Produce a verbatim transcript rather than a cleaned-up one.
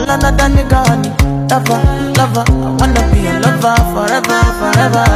call another nigga honey. Lover, lover, I wanna be a lover forever, forever.